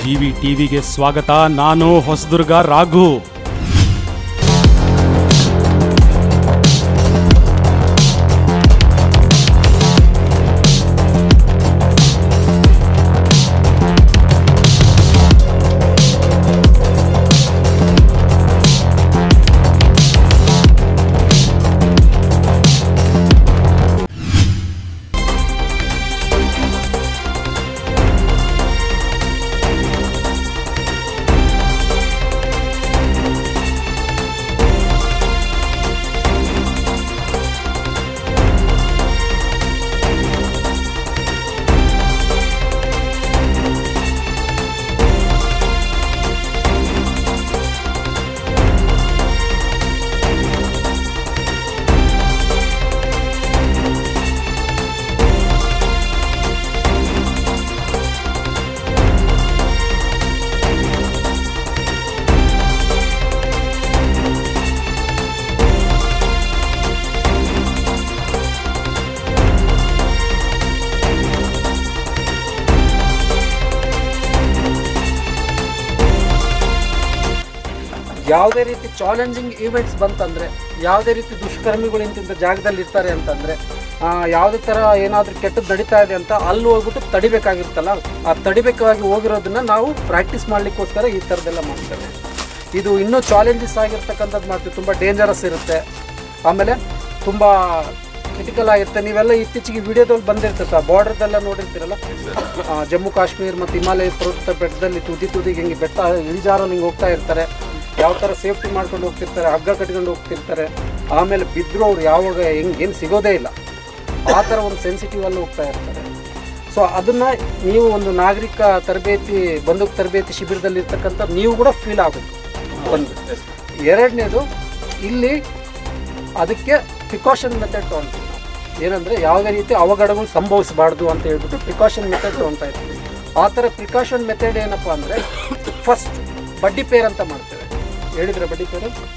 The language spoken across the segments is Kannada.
GvTVಗೆ ಸ್ವಾಗತ. ನಾನು ಹೊಸದುರ್ಗ ರಾಘು. ಯಾವುದೇ ರೀತಿ ಚಾಲೆಂಜಿಂಗ್ ಈವೆಂಟ್ಸ್ ಬಂತಂದರೆ, ಯಾವುದೇ ರೀತಿ ದುಷ್ಕರ್ಮಿಗಳು ಇಂತಿಂಥ ಜಾಗದಲ್ಲಿ ಇರ್ತಾರೆ ಅಂತಂದರೆ, ಯಾವುದೇ ಥರ ಏನಾದರೂ ಕೆಟ್ಟದ್ದು ನಡೀತಾ ಇದೆ ಅಂತ ಅಲ್ಲಿ ಹೋಗ್ಬಿಟ್ಟು ತಡಿಬೇಕಾಗಿರುತ್ತಲ್ಲ, ಆ ತಡಿಬೇಕಾಗಿ ಹೋಗಿರೋದನ್ನ ನಾವು ಪ್ರಾಕ್ಟೀಸ್ ಮಾಡಲಿಕ್ಕೋಸ್ಕರ ಈ ಥರದ್ದೆಲ್ಲ ಮಾಡ್ತೇವೆ. ಇದು ಇನ್ನೂ ಚಾಲೆಂಜಸ್ ಆಗಿರ್ತಕ್ಕಂಥದ್ದು ಮಾಡ್ತೀವಿ. ತುಂಬ ಡೇಂಜರಸ್ ಇರುತ್ತೆ, ಆಮೇಲೆ ತುಂಬ ಕ್ರಿಟಿಕಲ್ ಆಗಿರುತ್ತೆ. ನೀವೆಲ್ಲ ಇತ್ತೀಚೆಗೆ ವಿಡಿಯೋದಲ್ಲಿ ಬಂದಿರ್ತೈತೆ, ಬಾರ್ಡ್ರದೆಲ್ಲ ನೋಡಿರ್ತೀರಲ್ಲ, ಜಮ್ಮು ಕಾಶ್ಮೀರ ಮತ್ತು ಹಿಮಾಲಯ ಪರ್ವತ ಬೆಟ್ಟದಲ್ಲಿ ತುದಿಗೆ ಹಿಂಗೆ ಬೆಟ್ಟ ಇಳಿಜಾರಲ್ಲಿ ಹಿಂಗೆ ಹೋಗ್ತಾ ಇರ್ತಾರೆ. ಯಾವ ಥರ ಸೇಫ್ಟಿ ಮಾಡ್ಕೊಂಡು ಹೋಗ್ತಿರ್ತಾರೆ, ಹಗ್ಗ ಕಟ್ಕೊಂಡು ಹೋಗ್ತಿರ್ತಾರೆ. ಆಮೇಲೆ ಬಿದ್ದರೂ ಅವ್ರು ಯಾವಾಗ ಏನು ಸಿಗೋದೇ ಇಲ್ಲ, ಆ ಥರ ಒಂದು ಸೆನ್ಸಿಟಿವಲ್ಲಿ ಹೋಗ್ತಾ ಇರ್ತಾರೆ. ಸೊ ಅದನ್ನು ನೀವು ಒಂದು ನಾಗರಿಕ ತರಬೇತಿ, ಬಂದೂಕು ತರಬೇತಿ ಶಿಬಿರದಲ್ಲಿ ಇರ್ತಕ್ಕಂಥ ನೀವು ಕೂಡ ಫೀಲ್ ಆಗಬೇಕು. ಒಂದು ಎರಡನೇದು, ಇಲ್ಲಿ ಅದಕ್ಕೆ ಪ್ರಿಕಾಷನ್ ಮೆಥಡ್ ತೊಗೊಳ್ತೀವಿ ನಾವು. ಏನಂದರೆ ಯಾವುದೇ ರೀತಿ ಅವಘಡಗಳು ಸಂಭವಿಸಬಾರ್ದು ಅಂತ ಹೇಳ್ಬಿಟ್ಟು ಪ್ರಿಕಾಷನ್ ಮೆಥಡ್ ತೊಗೊಳ್ತಾ ಇರ್ತೀವಿ. ಆ ಥರ ಪ್ರಿಕಾಷನ್ ಮೆಥಡ್ ಏನಪ್ಪ ಅಂದರೆ, ಫಸ್ಟ್ ಬಡ್ಡಿ ಪೇರ್ ಅಂತ ಮಾಡ್ತೇವೆ. ಹೇಳಿದ್ರೆ ಬಡ್ಡಿ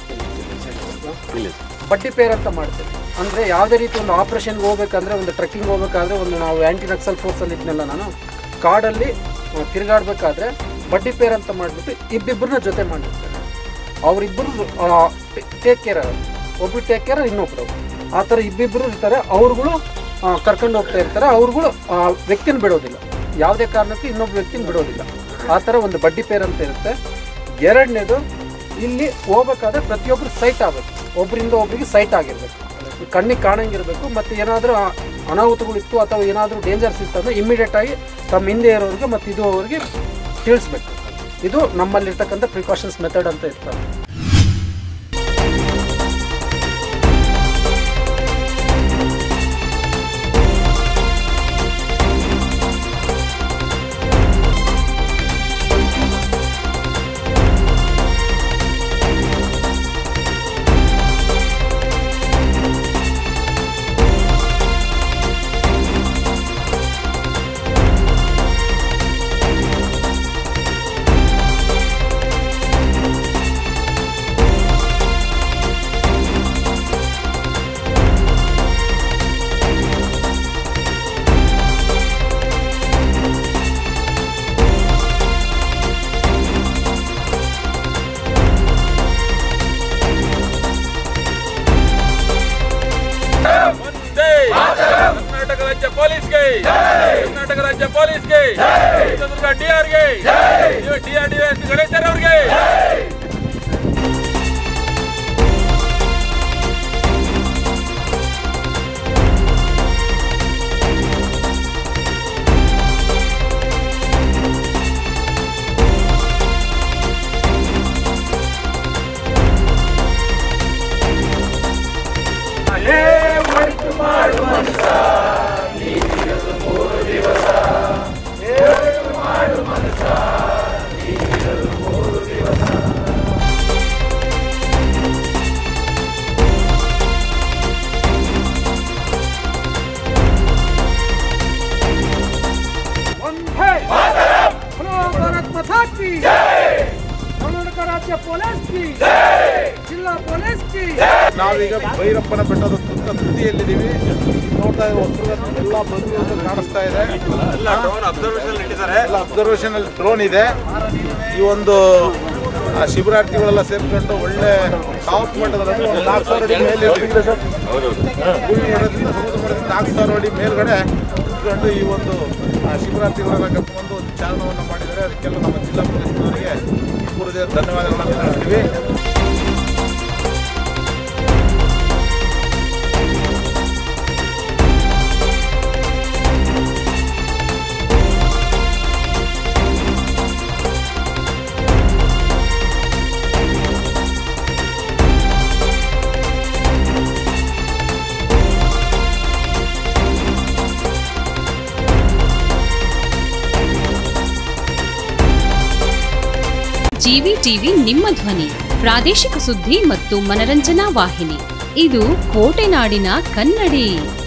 ಪೇರ್ ಅಂತ ಮಾಡ್ತೇವೆ. ಅಂದರೆ ಯಾವುದೇ ರೀತಿ ಒಂದು ಆಪ್ರೇಷನ್ಗೆ ಹೋಗ್ಬೇಕಂದ್ರೆ, ಒಂದು ಟ್ರೆಕ್ಕಿಂಗ್ ಹೋಗ್ಬೇಕಾದ್ರೆ, ಒಂದು ನಾವು ಆ್ಯಂಟಿ ನಕ್ಸಲ್ ಫೋರ್ಸಲ್ಲಿ ಇದ್ನೆಲ್ಲ ನಾನು ಕಾಡಲ್ಲಿ ತಿರುಗಾಡಬೇಕಾದ್ರೆ ಬಡ್ಡಿ ಪೇರ್ ಅಂತ ಮಾಡಿಬಿಟ್ಟು ಇಬ್ಬಿಬ್ಬರನ್ನ ಜೊತೆ ಮಾಡಿರ್ತೇನೆ. ಅವರಿಬ್ಬರು ಟೇಕ್ ಕೇರ್, ಒಬ್ಬರು ಟೇಕ್ ಕೇರ್, ಇನ್ನೊಬ್ಬರು, ಆ ಥರ ಇಬ್ಬಿಬ್ಬರು ಇರ್ತಾರೆ. ಅವ್ರುಗಳು ಕರ್ಕೊಂಡು ಹೋಗ್ತಾ ಇರ್ತಾರೆ. ಅವ್ರುಗಳು ವ್ಯಕ್ತಿನ ಬಿಡೋದಿಲ್ಲ, ಯಾವುದೇ ಕಾರಣಕ್ಕೂ ಇನ್ನೊಬ್ಬ ವ್ಯಕ್ತಿನ ಬಿಡೋದಿಲ್ಲ. ಆ ಥರ ಒಂದು ಬಡ್ಡಿ ಪೇರ್ ಅಂತ ಇರುತ್ತೆ. ಎರಡನೇದು, ಇಲ್ಲಿ ಹೋಗ್ಬೇಕಾದ್ರೆ ಪ್ರತಿಯೊಬ್ಬರು ಸೈಟ್ ಆಗಬೇಕು, ಒಬ್ಬರಿಂದ ಒಬ್ಬರಿಗೆ ಸೈಟ್ ಆಗಿರಬೇಕು, ಕಣ್ಣಿಗೆ ಕಾಣಂಗಿರಬೇಕು. ಮತ್ತು ಏನಾದರೂ ಅನಾಹುತಗಳಿತ್ತು ಅಥವಾ ಏನಾದರೂ ಡೇಂಜರ್ಸ್ ಇತ್ತು ಅಂದರೆ ಇಮ್ಮಿಡಿಯೇಟಾಗಿ ತಮ್ಮ ಹಿಂದೆ ಇರೋರಿಗೆ ಮತ್ತು ಇದು ಅವರಿಗೆ ತಿಳಿಸ್ಬೇಕು. ಇದು ನಮ್ಮಲ್ಲಿರ್ತಕ್ಕಂಥ ಪ್ರಿಕಾಷನ್ಸ್ ಮೆಥಡ್ ಅಂತ ಇರ್ತದೆ. कर्नाटक राज्य पुलिस के, कर्नाटक राज्य पुलिस के, चित्रदुर्ग डीआर के, डीआरडीएस गणेशर ಅವ್ರಿಗೆ कर्नाटक राज्य पुलिस की, जिला पुलिस की। ನಾವೀಗ ಭೈರಪ್ಪನ ಬೆಟ್ಟದ ಹೊಸದುರ್ಗ ತುದಿಯಲ್ಲಿದ್ದೀವಿ. ನೋಡ್ತಾ ಇರೋ ಹೊಸದುರ್ಗ ಎಲ್ಲ ಬಂದು ಕಾಣಿಸ್ತಾ ಇದೆ. ಎಲ್ಲ ಅಬ್ಸರ್ವೇಷನ್ ಡ್ರೋನ್ ಇದೆ. ಈ ಒಂದು ಶಿಬಿರಾರ್ಥಿಗಳೆಲ್ಲ ಸೇರ್ಕೊಂಡು ಒಳ್ಳೆ ಟಾಪ್ ಮಟ್ಟದಲ್ಲಿ 4,000 ಅಡಿ ಮೇಲೆ ಭೂಮಿ ಮಟ್ಟದಿಂದ ಸಮುದ್ರ ಮಟ್ಟದಿಂದ 4,000 ಅಡಿ ಮೇಲ್ಗಡೆ ಇಟ್ಕೊಂಡು ಈ ಒಂದು ಶಿಬಿರಾರ್ಥಿಗಳೆಲ್ಲ ಕರ್ಕೊಂಡು ಒಂದು ಚಾಲನವನ್ನು ಮಾಡಿದ್ದಾರೆ. ಅದಕ್ಕೆಲ್ಲ ನಮ್ಮ ಜಿಲ್ಲಾ ಪೊಲೀಸ್ನವರಿಗೆ ಹೃದಯ ಧನ್ಯವಾದಗಳನ್ನು ತಿಳಿಸ್ತೀವಿ. GvtV ನಿಮ್ಮ ಧ್ವನಿ, ಪ್ರಾದೇಶಿಕ ಸುದ್ದಿ ಮತ್ತು ಮನರಂಜನಾ ವಾಹಿನಿ. ಇದು ಕೋಟೆನಾಡಿನ ಕನ್ನಡಿ.